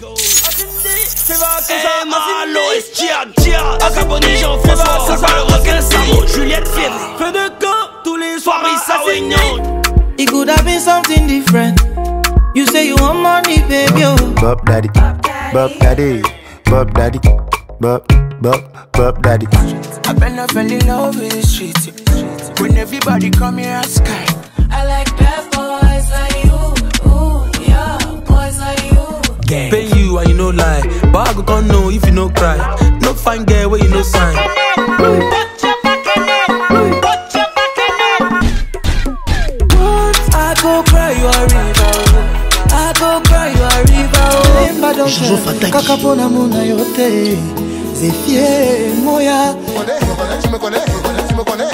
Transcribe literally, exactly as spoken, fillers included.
Eh Malo, est Gia, Gia Acaponi, Jean-François, ça va le requin, Samo, Juliette Fienne. Feu de camp, tous les soirs, Issa Wignon. It could have been something different. You say you want money, baby, oh. Bob daddy, Bob daddy, Bob daddy, Bob, Bob, Bob daddy. I better fell in love with the streets. When everybody come here and sky. I like bad boys like you, ooh, yeah, boys like you. Gang. Pay you and you no lie, but I go come know if you no cry. No fine girl where you no sign. I go cry you a river, I go cry you a river. Lemba don't kakapona muna yote, Zefie moya. Tu me connais, tu me connais, tu me connais.